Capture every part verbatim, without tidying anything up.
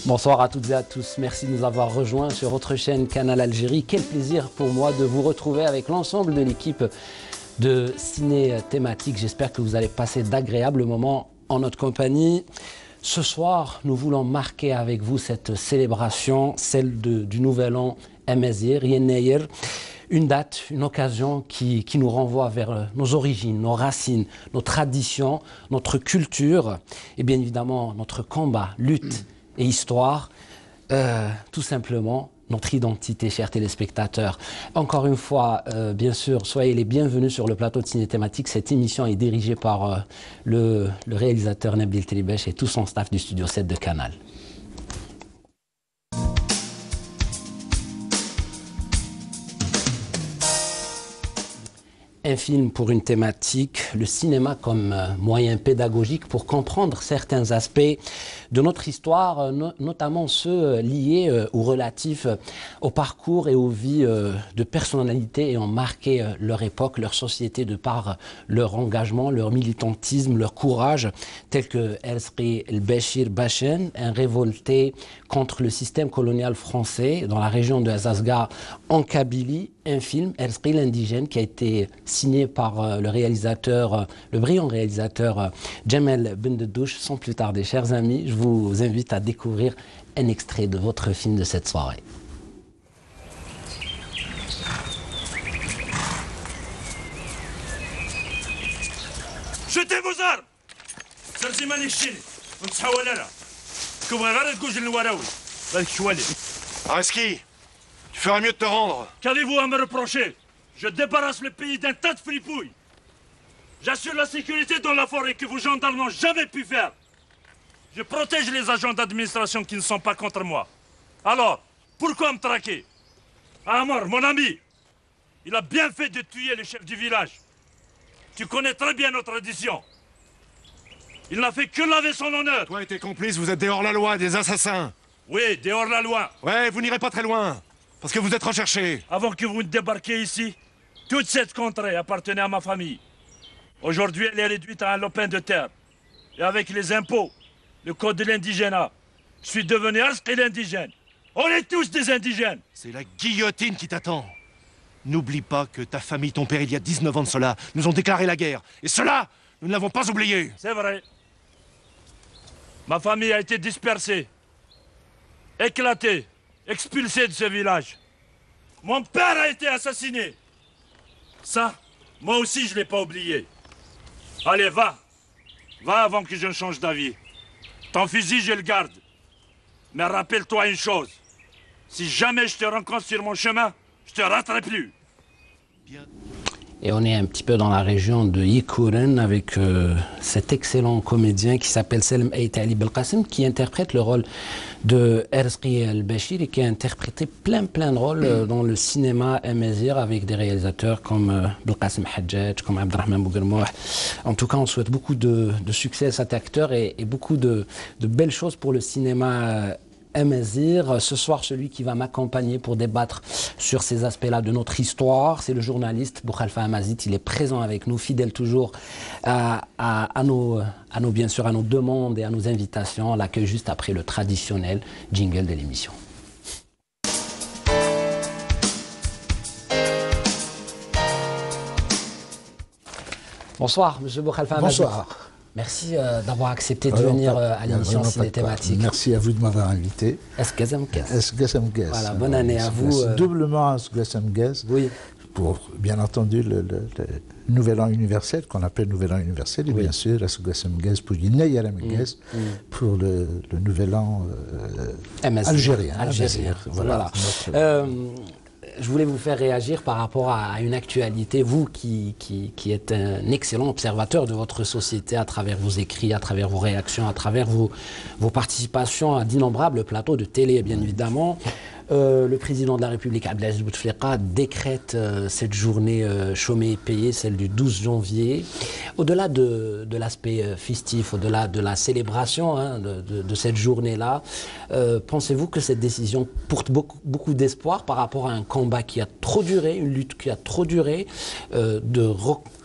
Bonsoir à toutes et à tous, merci de nous avoir rejoints sur votre chaîne Canal Algérie. Quel plaisir pour moi de vous retrouver avec l'ensemble de l'équipe de Ciné Thématique. J'espère que vous allez passer d'agréables moments en notre compagnie. Ce soir, nous voulons marquer avec vous cette célébration, celle de, du Nouvel An Amazigh, Yennayer. Une date, une occasion qui, qui nous renvoie vers nos origines, nos racines, nos traditions, notre culture et bien évidemment notre combat, lutte et histoire, euh, tout simplement notre identité, chers téléspectateurs. Encore une fois, euh, bien sûr, soyez les bienvenus sur le plateau de Ciné Thématique. Cette émission est dirigée par euh, le, le réalisateur Nabil Telibech et tout son staff du studio sept de Canal. Un film pour une thématique, le cinéma comme euh, moyen pédagogique pour comprendre certains aspects de notre histoire, euh, no notamment ceux euh, liés euh, ou relatifs euh, au parcours et aux vies euh, de personnalités ayant marqué euh, leur époque, leur société de par euh, leur engagement, leur militantisme, leur courage, tels que Erzri El-Béchir Bachen, un révolté contre le système colonial français dans la région de Azazga en Kabylie. Un film, Erzri l'indigène, qui a été signé par euh, le réalisateur, euh, le brillant réalisateur euh, Djamel Bendedouche. Sans plus tarder, chers amis, je vous invite à découvrir un extrait de votre film de cette soirée. Jetez vos armes! Areski, tu ferais mieux de te rendre. Qu'avez-vous à me reprocher? Je débarrasse le pays d'un tas de fripouilles. J'assure la sécurité dans la forêt que vos gendarmes n'ont jamais pu faire. Je protège les agents d'administration qui ne sont pas contre moi. Alors, pourquoi me traquer? Amar, mon ami, il a bien fait de tuer le chef du village. Tu connais très bien nos traditions. Il n'a fait que laver son honneur. Toi et tes complices, vous êtes des hors-la-loi, des assassins. Oui, des hors-la-loi. Ouais, vous n'irez pas très loin, parce que vous êtes recherchés. Avant que vous ne débarquiez ici, toute cette contrée appartenait à ma famille. Aujourd'hui, elle est réduite à un lopin de terre. Et avec les impôts, le code de l'indigénat, je suis devenu Erzri l'indigène. On est tous des indigènes. C'est la guillotine qui t'attend. N'oublie pas que ta famille, ton père, il y a dix-neuf ans de cela, nous ont déclaré la guerre. Et cela, nous ne l'avons pas oublié. C'est vrai. Ma famille a été dispersée, éclatée, expulsée de ce village. Mon père a été assassiné. Ça, moi aussi, je ne l'ai pas oublié. Allez, va. Va avant que je ne change d'avis. Ton fusil, je le garde. Mais rappelle-toi une chose. Si jamais je te rencontre sur mon chemin, je te raterai plus. Bien. Et on est un petit peu dans la région de Yekouren avec euh, cet excellent comédien qui s'appelle Selm Ait Ali Belkacem, qui interprète le rôle de Erzri El-Béchir et qui a interprété plein plein de rôles euh, dans le cinéma amazigh avec des réalisateurs comme euh, Belkacem Hadjadj, comme Abdrahman Bouguermouh. En tout cas, on souhaite beaucoup de, de succès à cet acteur et, et beaucoup de, de belles choses pour le cinéma euh, Amazigh. Ce soir, celui qui va m'accompagner pour débattre sur ces aspects-là de notre histoire, c'est le journaliste Boukhalifa Amazit. Il est présent avec nous, fidèle toujours à, à, à, nos, à nos, bien sûr, à nos demandes et à nos invitations. On l'accueille juste après le traditionnel jingle de l'émission. Bonsoir, monsieur Boukhalifa Amazit. Bonsoir. Merci euh, d'avoir accepté de Alors, venir euh, à l'émission Ciné Thématique. Merci à vous de m'avoir invité. Esgazamgaz. Esgazamgaz. Voilà, bonne année à vous. Euh... Doublement Esgazamgaz. Oui. Pour, bien entendu, le, le, le Nouvel An universel, qu'on appelle Nouvel An universel, et oui. bien sûr, Esgazamgaz pour Yennayer Amazigh, mmh. pour le, le Nouvel An euh, algérien. Algérien. Voilà. voilà. Notre... Euh, Je voulais vous faire réagir par rapport à une actualité, vous qui, qui, qui êtes un excellent observateur de votre société à travers vos écrits, à travers vos réactions, à travers vos, vos participations à d'innombrables plateaux de télé, bien évidemment. Euh, le président de la République, Abdelaziz Bouteflika, décrète euh, cette journée euh, chômée et payée, celle du douze janvier. Au-delà de, de l'aspect euh, festif, au-delà de la célébration hein, de, de, de cette journée-là, euh, pensez-vous que cette décision porte beaucoup, beaucoup d'espoir par rapport à un combat qui a trop duré, une lutte qui a trop duré, euh, de re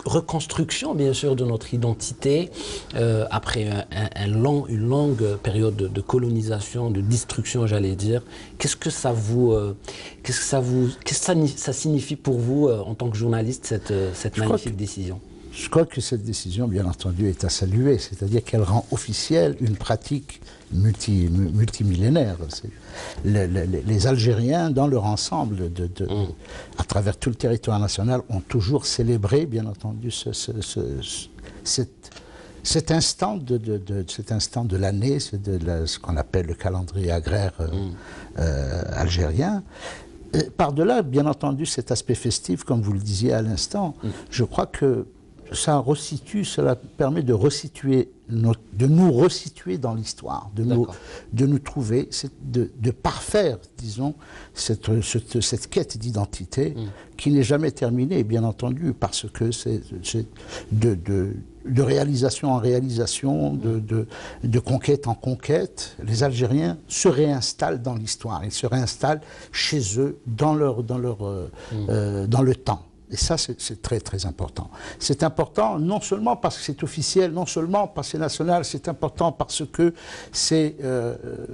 reconstruction, bien sûr, de notre identité euh, après un, un long, une longue période de, de colonisation, de destruction, j'allais dire. Qu'est-ce que ça vous, euh, qu'est-ce que ça vous, qu'est-ce que ça, ça signifie pour vous euh, en tant que journaliste cette, cette magnifique que, décision? Je crois que cette décision, bien entendu, est à saluer, c'est-à-dire qu'elle rend officielle une pratique multi, multimillénaire. Les, les, les Algériens, dans leur ensemble, de, de, mmh. à travers tout le territoire national, ont toujours célébré, bien entendu, ce, ce, ce, cet, cet instant de, de, de, cet instant de l'année, ce qu'on appelle le calendrier agraire euh, mmh. euh, algérien. Par-delà, bien entendu, cet aspect festif, comme vous le disiez à l'instant, mmh. je crois que ça resitue, cela permet de resituer, notre, de nous resituer dans l'histoire, de nous, de nous trouver, de, de parfaire, disons, cette, cette, cette quête d'identité mmh. qui n'est jamais terminée, bien entendu, parce que c'est de, de, de réalisation en réalisation, de, de, de conquête en conquête, les Algériens se réinstallent dans l'histoire, ils se réinstallent chez eux, dans, leur, dans, leur, euh, mmh. euh, dans le temps. Et ça, c'est très, très important. C'est important non seulement parce que c'est officiel, non seulement parce que c'est national, c'est important parce que c'est euh,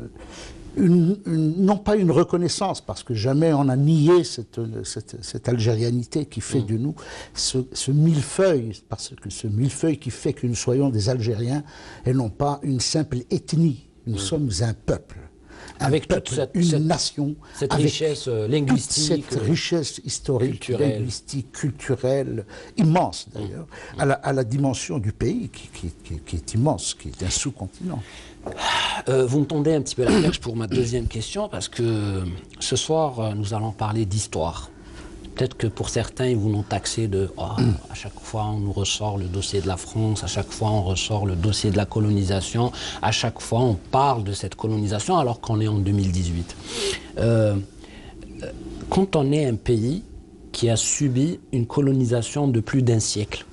une, une, non pas une reconnaissance, parce que jamais on a nié cette, cette, cette algérianité qui fait mmh. de nous ce, ce millefeuille, parce que ce millefeuille qui fait que nous soyons des Algériens et non pas une simple ethnie. Nous mmh. sommes un peuple. Avec peuple, toute cette, une cette, nation, cette avec richesse linguistique, toute cette richesse historique, culturelle. linguistique, culturelle, immense d'ailleurs, mmh. à, à la dimension du pays qui, qui, qui, qui est immense, qui est un sous-continent. Euh, vous me tendez un petit peu la perche pour ma deuxième question, parce que ce soir, nous allons parler d'histoire. Peut-être que pour certains, ils vous ont taxé de oh, à chaque fois on nous ressort le dossier de la France, à chaque fois on ressort le dossier de la colonisation, à chaque fois on parle de cette colonisation alors qu'on est en deux mille dix-huit. Euh, quand on est un pays qui a subi une colonisation de plus d'un siècle,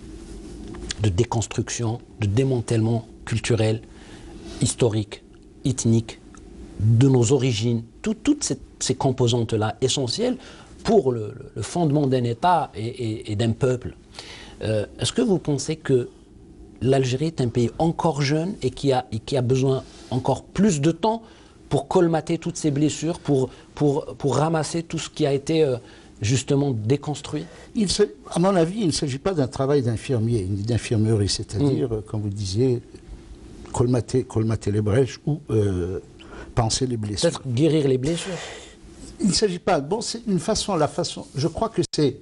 de déconstruction, de démantèlement culturel, historique, ethnique, de nos origines, tout, toutes ces, ces composantes-là essentielles, pour le, le fondement d'un État et, et, et d'un peuple. Euh, Est-ce que vous pensez que l'Algérie est un pays encore jeune et qui a, et qui a besoin encore plus de temps pour colmater toutes ces blessures, pour, pour, pour ramasser tout ce qui a été euh, justement déconstruit? il se, À mon avis, il ne s'agit pas d'un travail d'infirmier, ni d'infirmerie, c'est-à-dire, mmh. comme vous disiez, colmater, colmater les brèches ou euh, panser les blessures. Peut-être guérir les blessures. Il ne s'agit pas, bon, c'est une façon, la façon, je crois que c'est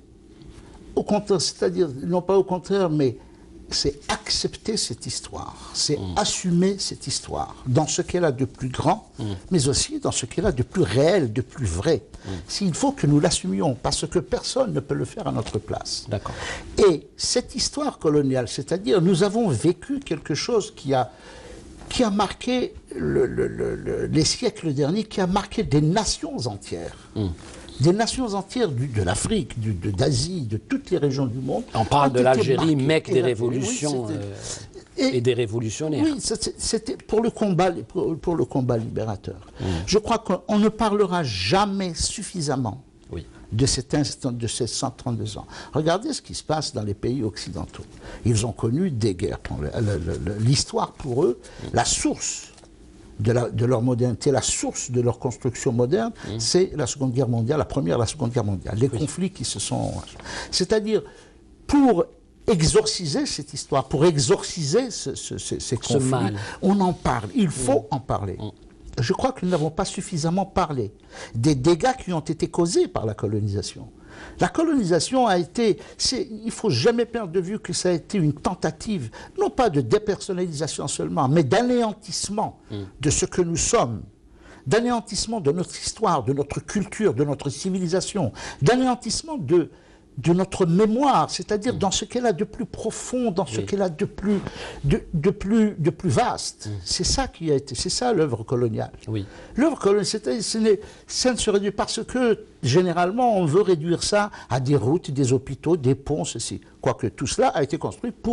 au contraire, c'est-à-dire, non pas au contraire, mais c'est accepter cette histoire, c'est mmh. assumer cette histoire, dans ce qu'elle a de plus grand, mmh. mais aussi dans ce qu'elle a de plus réel, de plus vrai. Mmh. S'il faut que nous l'assumions, parce que personne ne peut le faire à notre place. D'accord. Et cette histoire coloniale, c'est-à-dire, nous avons vécu quelque chose qui a qui a marqué le, le, le, les siècles derniers, qui a marqué des nations entières. Mmh. Des nations entières du, de l'Afrique, d'Asie, de, de toutes les régions du monde. On parle de l'Algérie, mec des révolutions oui, euh, et, et des révolutionnaires. Oui, c'était pour le combat, pour, pour le combat libérateur. Mmh. Je crois qu'on ne parlera jamais suffisamment oui. de cet instant, de ces cent trente-deux ans. Regardez ce qui se passe dans les pays occidentaux. Ils ont connu des guerres. L'histoire pour eux, mmh. la source de, la, de leur modernité, la source de leur construction moderne, mmh. c'est la Seconde Guerre mondiale, la Première et la Seconde Guerre mondiale. Les oui. conflits qui se sont... C'est-à-dire, pour exorciser cette histoire, pour exorciser ce, ce, ce, ces conflits, ce mal. On en parle. Il faut mmh. en parler. Mmh. Je crois que nous n'avons pas suffisamment parlé des dégâts qui ont été causés par la colonisation. La colonisation a été, il ne faut jamais perdre de vue que ça a été une tentative, non pas de dépersonnalisation seulement, mais d'anéantissement mmh. de ce que nous sommes, d'anéantissement de notre histoire, de notre culture, de notre civilisation, d'anéantissement de... de notre mémoire, c'est-à-dire mmh. dans ce qu'elle a de plus profond, dans ce oui. qu'elle a de plus, de, de plus, de plus vaste. Mmh. C'est ça qui a été, c'est ça l'œuvre coloniale. Oui. L'œuvre coloniale, ça ne se réduit parce que généralement on veut réduire ça à des routes, des hôpitaux, des ponts, ceci. Quoique tout cela a été construit pour eux,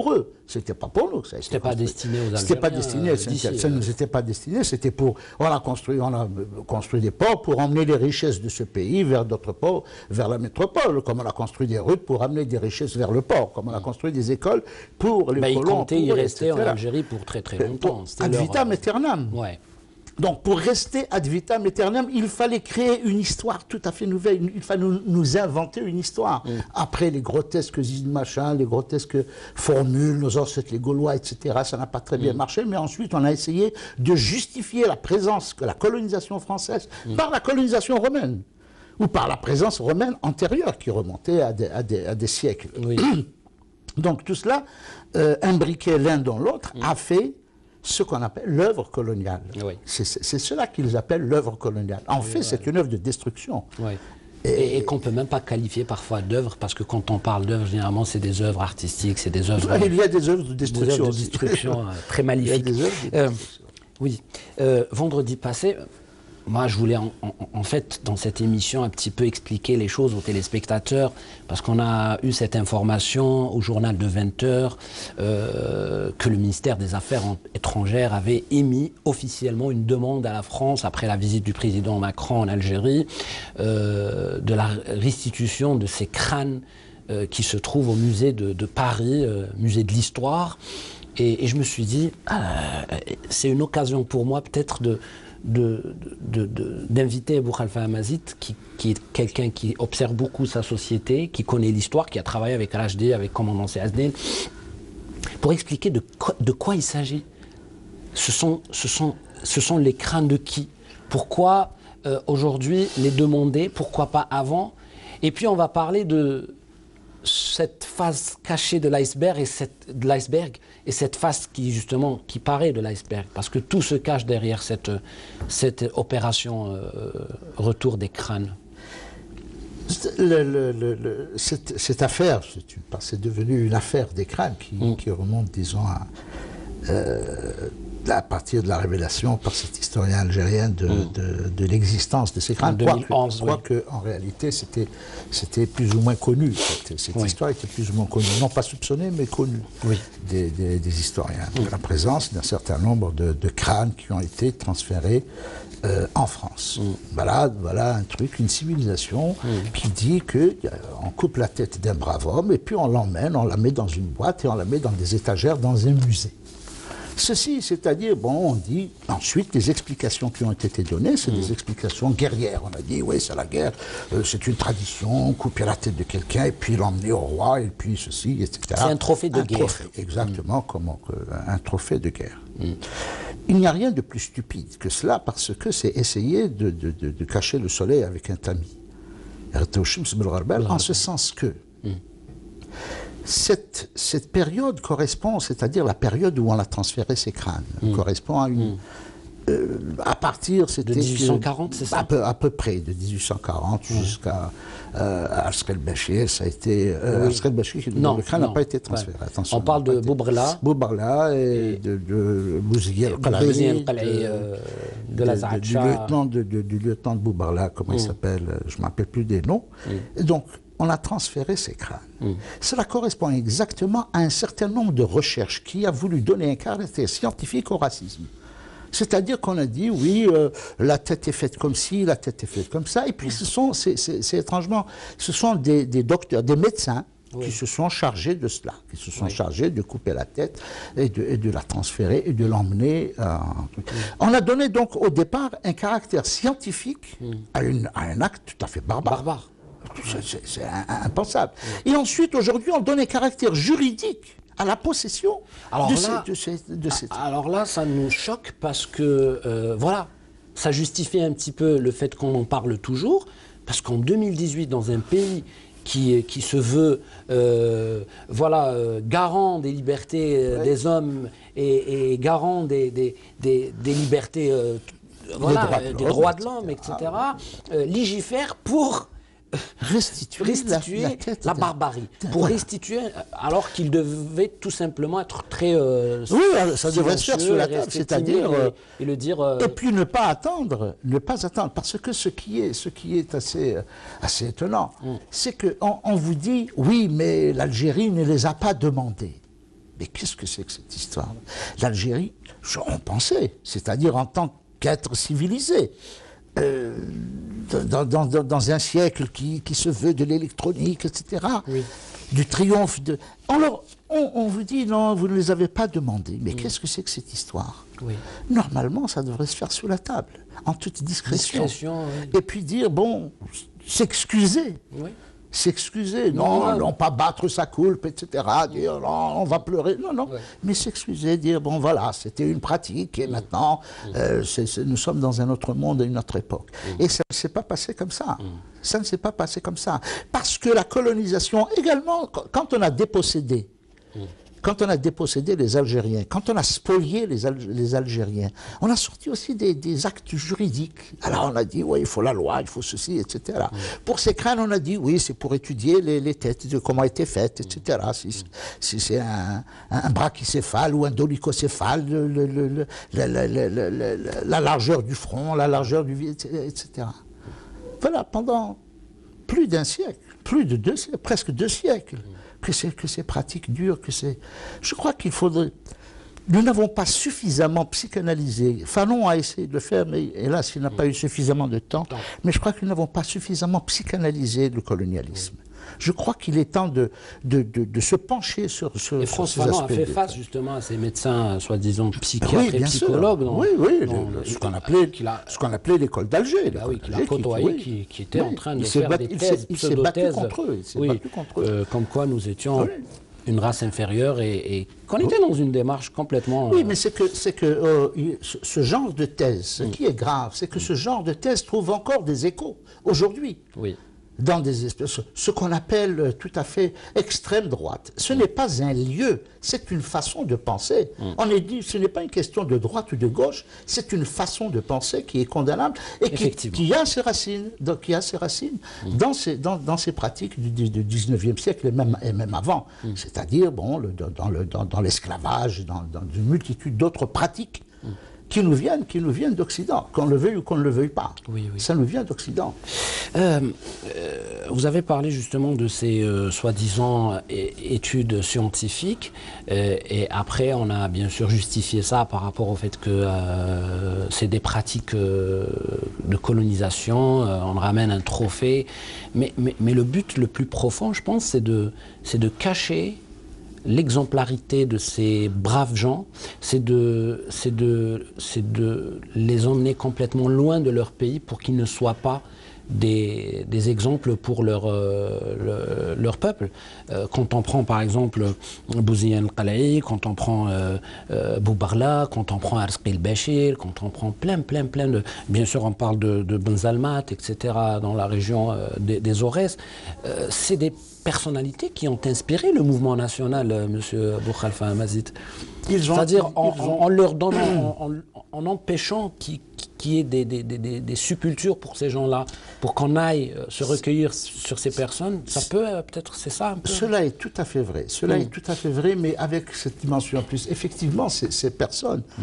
C'était pas pour nous. C'était pas destiné aux Algériens. C'était pas destiné, euh, ça ne nous était pas destiné. C'était pour, on a construit, on a construit des ports pour emmener les richesses de ce pays vers d'autres ports, vers la métropole. Comme on a construit des routes pour amener des richesses vers le port. Comme on a construit des écoles pour les bah, colons. Ils comptaient y rester en et cetera. Algérie pour très très longtemps. Ad vitam aeternam. Ouais. Donc, pour rester ad vitam aeternam, il fallait créer une histoire tout à fait nouvelle. Il fallait nous, nous inventer une histoire. Mm. Après les grotesques machins, les grotesques formules, nos ancêtres, les Gaulois, et cetera, ça n'a pas très bien mm. marché. Mais ensuite, on a essayé de justifier la présence, que la colonisation française, mm. par la colonisation romaine. Ou par la présence romaine antérieure qui remontait à des, à des, à des siècles. Oui. Donc, tout cela, euh, imbriqué l'un dans l'autre, mm. a fait ce qu'on appelle l'œuvre coloniale. Oui. C'est cela qu'ils appellent l'œuvre coloniale. En oui, fait, ouais. c'est une œuvre de destruction. Oui. Et, et, et qu'on ne peut même pas qualifier parfois d'œuvre, parce que quand on parle d'œuvre, généralement, c'est des œuvres artistiques, c'est des œuvres... Il y a des œuvres de destruction. Des œuvres de destruction très maléfiques. Il y a des œuvres de euh, oui. Euh, vendredi passé... Moi, je voulais en, en, en fait, dans cette émission, un petit peu expliquer les choses aux téléspectateurs, parce qu'on a eu cette information au journal de vingt heures euh, que le ministère des Affaires étrangères avait émis officiellement une demande à la France, après la visite du président Macron en Algérie, euh, de la restitution de ces crânes euh, qui se trouvent au musée de, de Paris, euh, musée de l'Histoire. Et, et je me suis dit, ah, c'est une occasion pour moi peut-être de... d'inviter Abou Khalfa Amazit, qui, qui est quelqu'un qui observe beaucoup sa société, qui connaît l'histoire, qui a travaillé avec L H D, avec commandant Seyazdine, pour expliquer de quoi, de quoi il s'agit. Ce sont, ce, sont, ce sont les crânes de qui? Pourquoi euh, aujourd'hui les demander? Pourquoi pas avant? Et puis on va parler de cette face cachée de l'iceberg et cette de l'iceberg et cette face qui justement qui paraît de l'iceberg, parce que tout se cache derrière cette cette opération euh, retour des crânes. Le, le, le, le, cette, cette affaire, c'est devenu une affaire des crânes qui, mm. qui remonte, disons, à, euh, à partir de la révélation par cet historien algérien de, mm. de, de l'existence de ces crânes. En deux mille onze, je crois oui. qu'en réalité, c'était plus ou moins connu. Cette, cette oui. histoire était plus ou moins connue. Non pas soupçonnée, mais connue oui. des, des, des historiens. Mm. La présence d'un certain nombre de, de crânes qui ont été transférés euh, en France. Mm. Voilà, voilà un truc, une civilisation mm. qui dit qu'on coupe la tête d'un brave homme et puis on l'emmène, on la met dans une boîte et on la met dans des étagères dans un musée. Ceci, c'est-à-dire, bon, on dit, ensuite, les explications qui ont été données, c'est mmh. des explications guerrières. On a dit, oui, c'est la guerre, euh, c'est une tradition, couper la tête de quelqu'un, et puis l'emmener au roi, et puis ceci, et cetera. C'est un trophée de un guerre. Trophée, exactement, mmh. comme euh, un trophée de guerre. Mmh. Il n'y a rien de plus stupide que cela, parce que c'est essayer de, de, de, de cacher le soleil avec un tamis. En ce sens que... Mmh. Cette, cette période correspond, c'est-à-dire la période où on a transféré ces crânes, mmh. correspond à une... Mmh. Euh, à partir, c'était... De dix-huit cent quarante, c'est ça? à peu, à peu près, de dix-huit cent quarante mmh. jusqu'à euh, Arskel Bachir, ça a été... Euh, oui. Arskel Bachir, le crâne n'a pas été transféré. Ouais. Attention, on parle de Boubrla. Boubrla et, et de, de Bouziguier El-Qalai, de, de la Zahatcha. Du lieutenant de, de, du lieutenant de Boubrla, comment mmh. il s'appelle, je ne me rappelle plus des noms. Mmh. Et donc, on a transféré ces crânes. Mmh. Cela correspond exactement à un certain nombre de recherches qui a voulu donner un caractère scientifique au racisme. C'est-à-dire qu'on a dit, oui, euh, la tête est faite comme ci, la tête est faite comme ça, et puis ce sont, c'est étrangement, ce sont des, des docteurs, des médecins oui. qui se sont chargés de cela, qui se sont oui. chargés de couper la tête et de, et de la transférer et de l'emmener. Euh, oui. On a donné donc au départ un caractère scientifique mmh. à, une, à un acte tout à fait barbare. Barbare. C'est impensable. Et ensuite, aujourd'hui, on donne un caractère juridique à la possession alors de, là, ces, de, ces, de ces... Alors là, ça nous choque parce que, euh, voilà, ça justifie un petit peu le fait qu'on en parle toujours, parce qu'en deux mille dix-huit, dans un pays qui, qui se veut euh, voilà, euh, garant des libertés euh, ouais. des hommes et, et garant des, des, des, des libertés, euh, voilà, droits de des droits de l'homme, et cetera, euh, légifère pour... restituer, restituer la, la, tête la barbarie, pour voilà. restituer, alors qu'il devait tout simplement être très euh, oui, ça devrait se faire sur la tête, c'est-à-dire et, et le dire euh, et puis ne pas attendre, ne pas attendre, parce que ce qui est, ce qui est assez, assez étonnant, mm. c'est que on, on vous dit oui, mais l'Algérie ne les a pas demandés. Mais qu'est-ce que c'est que cette histoire? L'Algérie, on pensait, c'est-à-dire en tant qu'être civilisé, euh, dans, dans, dans, dans un siècle qui, qui se veut de l'électronique, et cetera, oui. Du triomphe de... Alors, on, on vous dit, non, vous ne les avez pas demandés. Mais oui. Qu'est-ce que c'est que cette histoire? Oui. Normalement, ça devrait se faire sous la table, en toute discrétion. discrétion oui. Et puis dire, bon, s'excuser. Oui. S'excuser, non, non, non, pas battre sa coulpe, et cetera, dire, non, on va pleurer, non, non, ouais. Mais s'excuser, dire, bon, voilà, c'était une pratique, et mmh. maintenant, mmh. Euh, c'est, c'est, nous sommes dans un autre monde, une autre époque. Mmh. Et ça ne s'est pas passé comme ça, mmh. ça ne s'est pas passé comme ça, parce que la colonisation, également, quand on a dépossédé, mmh. quand on a dépossédé les Algériens, quand on a spolié les, Al les Algériens, on a sorti aussi des, des actes juridiques. Alors on a dit, oui, il faut la loi, il faut ceci, et cetera. Mmh. Pour ces crânes, on a dit, oui, c'est pour étudier les, les têtes, de comment étaient faites, et cetera. Si, si c'est un, un brachycéphale ou un dolicocéphale, le, le, le, le, la, la, la, la, la, la largeur du front, la largeur du vide, et cetera. Voilà, pendant plus d'un siècle, plus de deux siècles, presque deux siècles. Que, que ces pratiques durent, que c'est... Je crois qu'il faudrait... Nous n'avons pas suffisamment psychanalysé. Fanon a essayé de le faire, mais hélas, il n'a pas eu suffisamment de temps. Mais je crois que nous n'avons pas suffisamment psychanalysé le colonialisme. Je crois qu'il est temps de, de, de, de se pencher sur, sur, et sur ces aspects. aspects. a fait face justement à ces médecins, soi-disant psychiatres oui, et psychologues. Dans, oui, oui, dans, le, ce qu'on appelait, appelé l'école d'Alger. Bah oui, qu'il a côtoyé, qui, qui, qui était oui, en train de faire battu, des thèses, il s'est battu contre eux. Oui, battu contre eux. Euh, comme quoi nous étions oui. une race inférieure et, et qu'on était oui. dans une démarche complètement... Oui, mais c'est que, c'est que euh, ce, ce genre de thèse, ce mm. qui est grave, c'est que mm. ce genre de thèse trouve encore des échos aujourd'hui. Oui. Dans des espèces, ce qu'on appelle tout à fait extrême droite. Ce n'est pas un lieu, c'est une façon de penser. Mm. On est dit, ce n'est pas une question de droite ou de gauche, c'est une façon de penser qui est condamnable et qui, qui a ses racines, donc, qui a ses racines mm. dans, ces, dans, dans ces pratiques du, du dix-neuvième siècle et même, et même avant. Mm. C'est-à-dire bon, le, dans, le, dans, dans l'esclavage, dans, dans une multitude d'autres pratiques. Mm. qui nous viennent, qui nous viennent d'Occident, qu'on le veuille ou qu'on ne le veuille pas. Oui, oui. Ça nous vient d'Occident. Euh, euh, vous avez parlé justement de ces euh, soi-disant études scientifiques, euh, et après on a bien sûr justifié ça par rapport au fait que euh, c'est des pratiques euh, de colonisation, euh, on ramène un trophée, mais, mais, mais le but le plus profond, je pense, c'est de, c'est de cacher l'exemplarité de ces braves gens, c'est de, c'est de, c'est de les emmener complètement loin de leur pays pour qu'ils ne soient pas des, des exemples pour leur, euh, le, leur peuple. Euh, quand on prend par exemple Bouziane Al-Qala'i, quand on prend euh, euh, Boubarla, quand on prend Arsqi el-Bachir, quand on prend plein, plein, plein de... Bien sûr, on parle de, de Benzalmat, et cetera, dans la région euh, des, des Aurès. Euh, c'est des personnalités qui ont inspiré le mouvement national, euh, monsieur Abou Khalfa Amazit. C'est-à-dire en, ont... en leur donnant, en, en, en empêchant qu'il qui y ait des, des, des, des subcultures pour ces gens-là, pour qu'on aille euh, se recueillir sur ces personnes, ça peut euh, peut-être, c'est ça un peu. Cela est tout à fait vrai, cela mm. est tout à fait vrai, mais avec cette dimension en plus. Effectivement, ces, ces personnes, mm.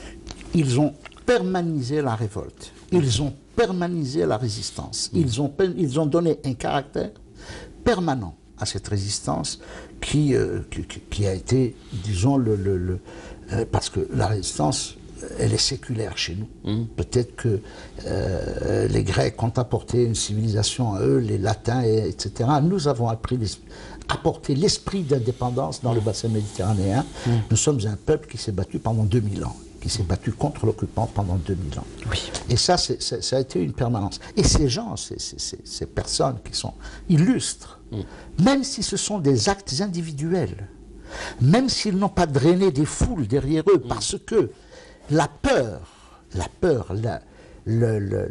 ils ont permanisé la révolte, ils ont permanisé la résistance, mm. ils, ont, ils ont donné un caractère permanent à cette résistance qui, euh, qui, qui a été, disons, le, le, le euh, parce que la résistance, elle est séculaire chez nous. Mmh. Peut-être que euh, les Grecs ont apporté une civilisation à eux, les Latins, et, etc. Nous avons appris apporté l'esprit d'indépendance dans mmh. le bassin méditerranéen. Mmh. Nous sommes un peuple qui s'est battu pendant deux mille ans, qui s'est battu contre l'occupant pendant deux mille ans. Oui. Et ça, c'est, c'est, ça a été une permanence. Et ces gens, ces, ces, ces, ces personnes qui sont illustres, mmh. même si ce sont des actes individuels, même s'ils n'ont pas drainé des foules derrière eux, mmh. parce que la peur, la peur, la, le, le,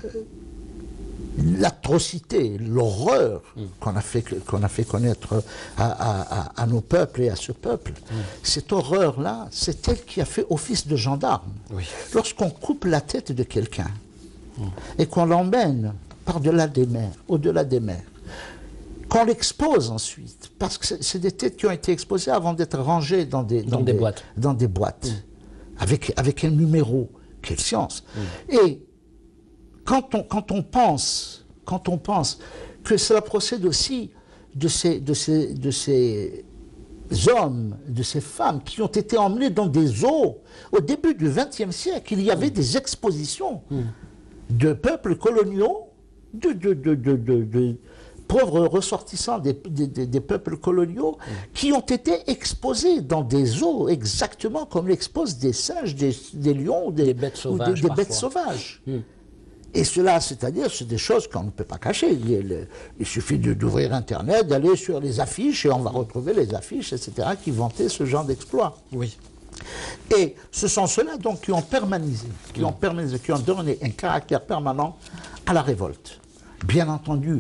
le, l'atrocité, l'horreur mm. qu'on a fait, qu'on a fait connaître à, à, à nos peuples et à ce peuple, mm. cette horreur-là, c'est elle qui a fait office de gendarme. Oui. Lorsqu'on coupe la tête de quelqu'un mm. et qu'on l'emmène par-delà des mers, au-delà des mers, qu'on l'expose ensuite, parce que c'est, c'est des têtes qui ont été exposées avant d'être rangées dans des, dans dans des, des boîtes. Dans des boîtes. Mm. Avec, avec un numéro, quelle science. Mmh. Et quand on, quand on pense, quand on pense que cela procède aussi de ces, de ces, de ces hommes, de ces femmes qui ont été emmenés dans des eaux. Au début du vingtième siècle, il y avait des expositions mm. de peuples coloniaux, de, de, de, de, de, de pauvres ressortissants des, des, des, des peuples coloniaux mm. qui ont été exposés dans des eaux exactement comme l'exposent des singes, des, des lions des, des bêtes sauvages. Ou des, des bêtes sauvages. Mm. Et cela, c'est-à-dire, c'est des choses qu'on ne peut pas cacher. Il, il, il suffit d'ouvrir Internet, d'aller sur les affiches, et on va retrouver les affiches, et cetera, qui vantaient ce genre d'exploit. Oui. Et ce sont ceux-là, donc, qui ont permanisé, qui ont permanisé, qui ont donné un caractère permanent à la révolte. Bien entendu,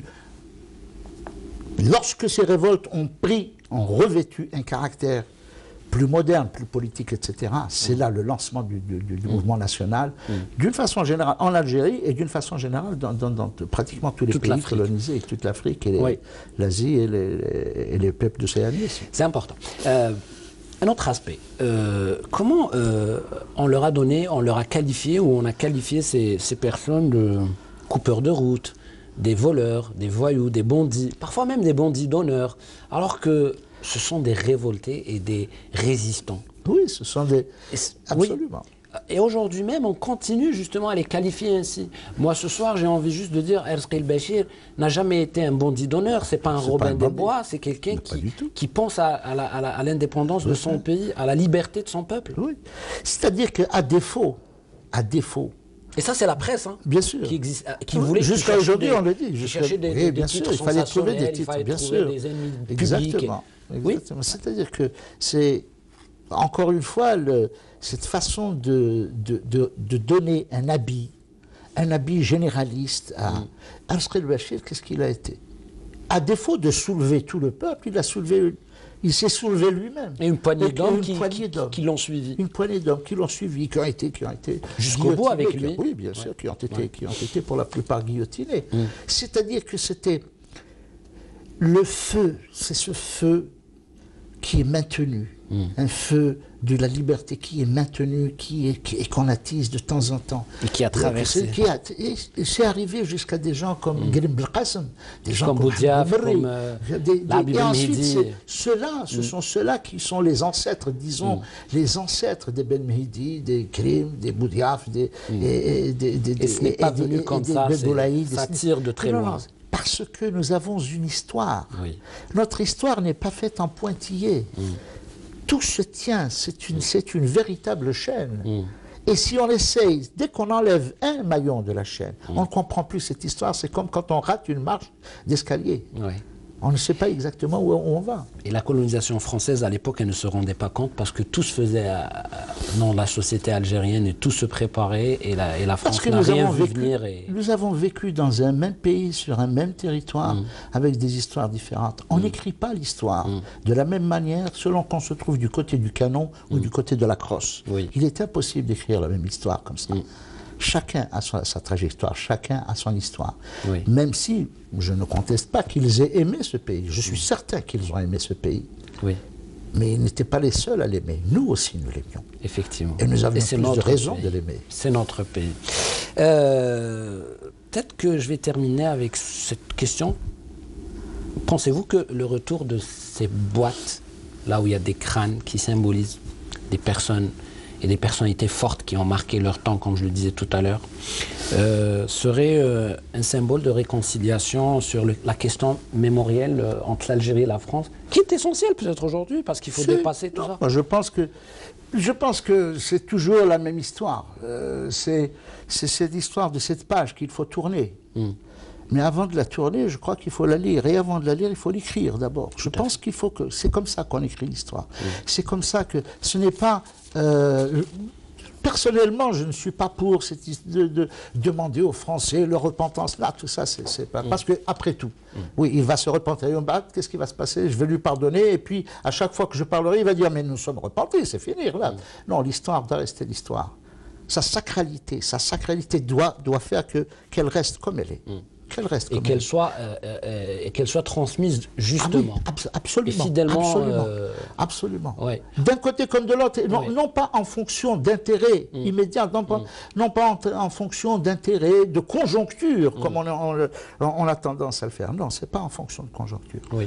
lorsque ces révoltes ont pris, ont revêtu un caractère plus moderne, plus politique, et cetera, c'est mmh. là le lancement du, du, du mmh. mouvement national, mmh. d'une façon générale en Algérie et d'une façon générale dans, dans, dans pratiquement tous les toute pays colonisés, toute l'Afrique et oui. l'Asie et, et les peuples d'Océanie. C'est important. Euh, un autre aspect, euh, comment euh, on leur a donné, on leur a qualifié ou on a qualifié ces, ces personnes de coupeurs de route, des voleurs, des voyous, des bandits, parfois même des bandits d'honneur, alors que ce sont des révoltés et des résistants. Oui, ce sont des... Absolument. Oui. Et aujourd'hui même, on continue justement à les qualifier ainsi. Moi, ce soir, j'ai envie juste de dire, Erskil Béchir n'a jamais été un bandit d'honneur, c'est pas un Robin des Bois, c'est quelqu'un qui, qui pense à l'indépendance de son pays, à la liberté de son peuple. Oui. C'est-à-dire qu'à défaut, à défaut, et ça, c'est la presse, hein, bien sûr, qui, existe, qui voulait... Jusqu'à aujourd'hui, on le dit. Qui cherchait des, oui, des, bien des sûr, titres il fallait trouver des titres, bien sûr. Des ennemis exactement. exactement. Oui. C'est-à-dire que c'est, encore une fois, le, cette façon de, de, de, de donner un habit, un habit généraliste à mm. Erskil Béchir, qu'est-ce qu'il a été? À défaut de soulever tout le peuple, il a soulevé... Il s'est soulevé lui-même. Et une poignée d'hommes qui, qui, qui l'ont suivi. Une poignée d'hommes qui l'ont suivi, qui ont été, qui ont été jusqu'au bout avec lui. Oui, bien sûr, ouais. qui ont été, ouais. qui ont été pour la plupart guillotinés. Mm. C'est-à-dire que c'était le feu, c'est ce feu qui est maintenu, mm. un feu de la liberté qui est maintenu, qui est, qui, et qu'on attise de temps en temps. Et qui a traversé. Qui a, et, et c'est arrivé jusqu'à des gens comme Grim mm. Belkacem, des gens comme Boudiaf, comme euh, des, des, et ensuite, ceux-là, ce mm. sont ceux-là qui sont les ancêtres, disons, mm. les ancêtres des Ben Mehdi, des Grim, des Boudiaf, des... Mm. Et, et, des, des, et ce n'est pas venu comme ça, ça tire de très loin. Parce que nous avons une histoire. Oui. Notre histoire n'est pas faite en pointillés. Mm. Tout se tient, c'est une, c'est une véritable chaîne. Mm. Et si on essaye, dès qu'on enlève un maillon de la chaîne, mm. on ne comprend plus cette histoire. C'est comme quand on rate une marche d'escalier. Oui. On ne sait pas exactement où on va. Et la colonisation française, à l'époque, elle ne se rendait pas compte parce que tout se faisait dans la société algérienne et tout se préparait et la, et la France n'a rien vu vécu, venir. Et... Nous avons vécu dans un même pays, sur un même territoire, mmh. avec des histoires différentes. On n'écrit mmh. pas l'histoire mmh. de la même manière selon qu'on se trouve du côté du canon mmh. ou du côté de la crosse. Oui. Il est impossible d'écrire la même histoire comme ça. Mmh. Chacun a sa, sa trajectoire, chacun a son histoire. Oui. Même si je ne conteste pas qu'ils aient aimé ce pays. Je suis certain qu'ils ont aimé ce pays. Oui. Mais ils n'étaient pas les seuls à l'aimer. Nous aussi, nous l'aimions. Effectivement. Et nous avions Et plus de raisons pays. de l'aimer. C'est notre pays. Euh, Peut-être que je vais terminer avec cette question. Pensez-vous que le retour de ces boîtes, là où il y a des crânes qui symbolisent des personnes et des personnalités fortes qui ont marqué leur temps, comme je le disais tout à l'heure, euh, serait euh, un symbole de réconciliation sur le, la question mémorielle euh, entre l'Algérie et la France, qui est essentielle peut-être aujourd'hui, parce qu'il faut dépasser tout non, ça. Moi, je pense que, je pense que c'est toujours la même histoire. Euh, c'est cette histoire de cette page qu'il faut tourner. Mm. Mais avant de la tourner, je crois qu'il faut la lire. Et avant de la lire, il faut l'écrire d'abord. Je Tout pense qu'il faut que... C'est comme ça qu'on écrit l'histoire. Mm. C'est comme ça que... Ce n'est pas... Euh, personnellement, je ne suis pas pour cette, de, de demander aux Français leur repentance. Là, tout ça, c'est pas... Mm. Parce que après tout, mm. oui, il va se repentir. Qu'est-ce qui va se passer? Je vais lui pardonner. Et puis, à chaque fois que je parlerai, il va dire, mais nous sommes repentis, c'est fini, là. Mm. Non, l'histoire doit rester l'histoire. Sa sacralité, sa sacralité doit, doit faire que qu'elle reste comme elle est. Mm. Qu'elle reste et qu'elle soit, euh, euh, et qu'elle soit transmise justement. Ah oui, abs absolument. Et fidèlement. Absolument. Euh... absolument. Ouais. D'un côté comme de l'autre, non, ouais. non pas en fonction d'intérêts mm. immédiats, non pas, mm. non pas en, en fonction d'intérêts, de conjoncture, mm. comme on, on, on, on a tendance à le faire. Non, c'est pas en fonction de conjoncture. Oui.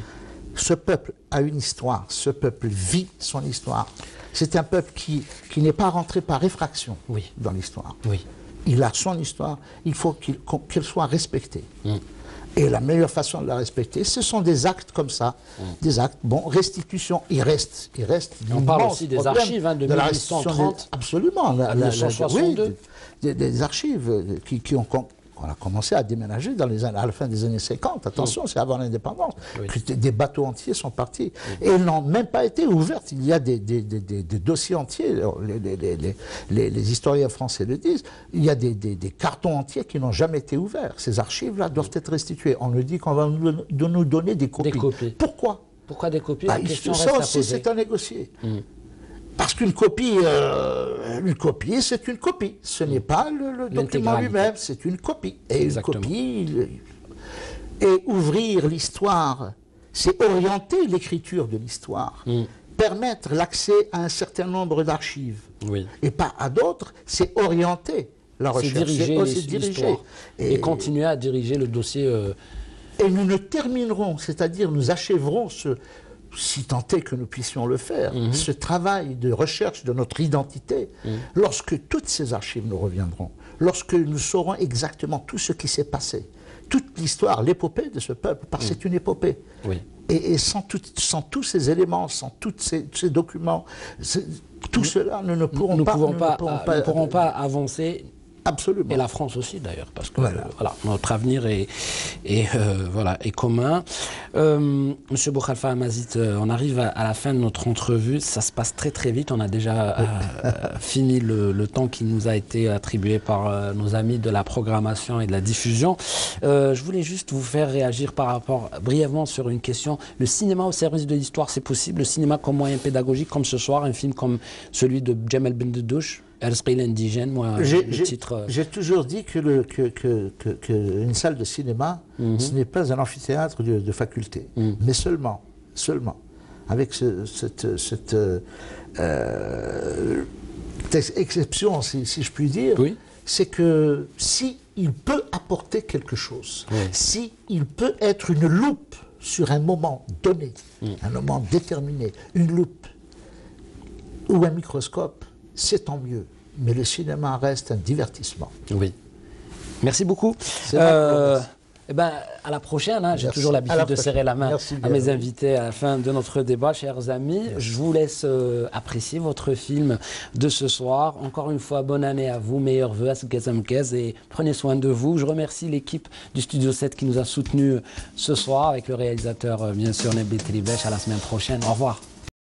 Ce peuple a une histoire, ce peuple vit son histoire. C'est un peuple qui, qui n'est pas rentré par effraction oui. dans l'histoire. Oui. Il a son histoire, il faut qu'il qu'elle soit respectée. Mm. Et la meilleure façon de la respecter, ce sont des actes comme ça, mm. des actes, bon, restitution, il reste, il reste. On parle aussi des archives hein, de, de mille huit cent trente. Des, absolument. La, à mille neuf cent soixante-deux. Oui, des, des, des archives qui, qui ont... On a commencé à déménager dans les années, à la fin des années cinquante. Attention, mmh. c'est avant l'indépendance. Oui. Des bateaux entiers sont partis. Mmh. Et ils n'ont même pas été ouverts. Il y a des, des, des, des, des dossiers entiers, les, les, les, les, les historiens français le disent, il y a des, des, des cartons entiers qui n'ont jamais été ouverts. Ces archives-là doivent être restituées. On nous dit qu'on va nous, de nous donner des copies. Des copies. Pourquoi Pourquoi des copies? bah, La question Ça reste aussi, c'est à négocier. Mmh. Parce qu'une copie, euh, une copie, c'est une copie. Ce n'est pas le, le document lui-même, c'est une copie. Et Exactement. Une copie, et ouvrir l'histoire, c'est orienter l'écriture de l'histoire. Mm. Permettre l'accès à un certain nombre d'archives. Oui. Et pas à d'autres, c'est orienter la recherche. C'est diriger l'histoire. Et, et continuer à diriger le dossier. Euh... Et nous ne terminerons, c'est-à-dire nous achèverons ce... si tant est que nous puissions le faire, mmh. ce travail de recherche de notre identité, mmh. lorsque toutes ces archives nous reviendront, lorsque nous saurons exactement tout ce qui s'est passé, toute l'histoire, l'épopée de ce peuple, parce que mmh. c'est une épopée. Oui. Et, et sans, tout, sans tous ces éléments, sans tous ces, ces documents, tout cela, nous ne pourrons nous pas, pouvons nous pas, ne pourrons euh, pas, nous pourrons pas avancer. Absolument. Et la France aussi d'ailleurs, parce que voilà. Euh, voilà, notre avenir est, est, euh, voilà, est commun. Euh, Monsieur Boukhalifa Amazit, euh, on arrive à, à la fin de notre entrevue, ça se passe très très vite, on a déjà euh, fini le, le temps qui nous a été attribué par euh, nos amis de la programmation et de la diffusion. Euh, je voulais juste vous faire réagir par rapport, brièvement, sur une question. Le cinéma au service de l'histoire, c'est possible? Le cinéma comme moyen pédagogique, comme ce soir, un film comme celui de Djamel Bendouche, Erzqi indigène, moi, le titre... J'ai toujours dit que, le, que, que, que, que une salle de cinéma, mm-hmm. ce n'est pas un amphithéâtre de, de faculté, mm. mais seulement, seulement, avec ce, cette, cette euh, exception, si, si je puis dire, oui. c'est que si il peut apporter quelque chose, oui. si il peut être une loupe sur un moment donné, mm. un moment déterminé, une loupe ou un microscope, c'est tant mieux. Mais le cinéma reste un divertissement. Oui. Merci beaucoup. Euh, eh ben, à la prochaine. Hein. J'ai toujours l'habitude de serrer la main Merci à bien. mes invités à la fin de notre débat, chers amis. Merci. Je vous laisse euh, apprécier votre film de ce soir. Encore une fois, bonne année à vous. Meilleurs vœux à Sgezamkez et prenez soin de vous. Je remercie l'équipe du Studio sept qui nous a soutenus ce soir avec le réalisateur, euh, bien sûr, Nabil Telibèche. À la semaine prochaine. Au revoir.